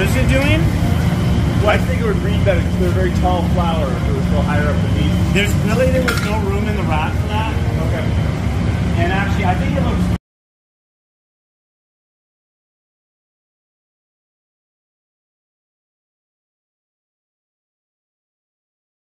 What is it doing? Well, I think it would read better because they're a very tall flower if it was go higher up beneath. There was no room in the rod for that. Okay. And actually, I think it looks